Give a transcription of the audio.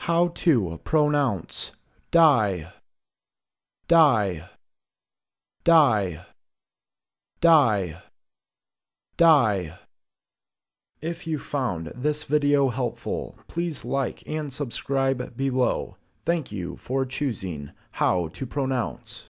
How to pronounce die, die, die, die, die. If you found this video helpful, please like and subscribe below. Thank you for choosing How to Pronounce.